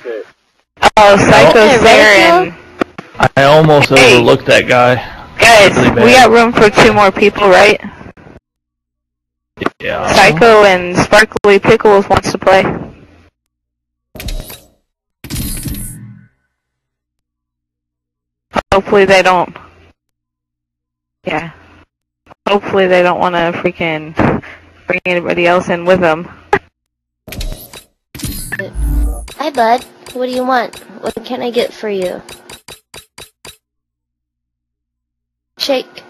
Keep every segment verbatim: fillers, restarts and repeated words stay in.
Oh, Psycho's there and... I almost Hey. overlooked that guy. Guys, Really bad. we got room for two more people, right? Yeah. Psycho and Sparkly Pickles wants to play. Hopefully they don't. Yeah. Hopefully they don't want to freaking bring anybody else in with them. Hi, bud. What do you want? What can I get for you? Shake.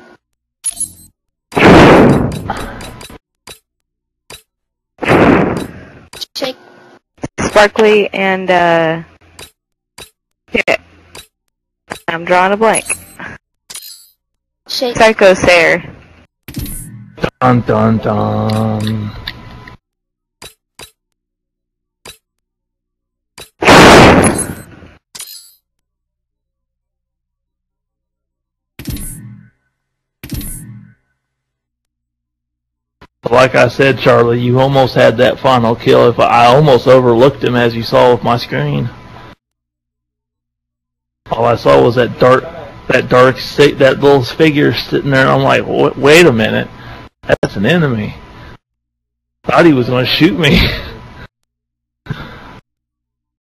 Shake. Sparkly and, uh... yeah. I'm drawing a blank. Shake. Psycho's there. Dun dun dun. Like I said, Charlie, you almost had that final kill. If I almost overlooked him, as you saw with my screen. All I saw was that dark, that dark, that little figure sitting there, and I'm like, wait a minute, that's an enemy. Thought he was going to shoot me.